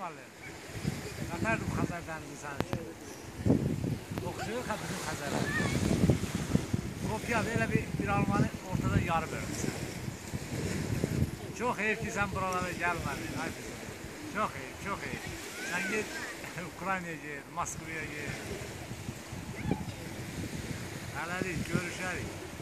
normaldir. Qatardım Xəzər dənizi sənin üçün. Oxşuyur bizim Xəzərə. Kopyadır, elə bir almanı ortada yarı bölmüşsən. Çox heyif ki, sən buralara gəlmədin. Çox heyif, çox heyif. Sən git Ukraynaya git, Moskvaya git. Hələlik, görüşərik.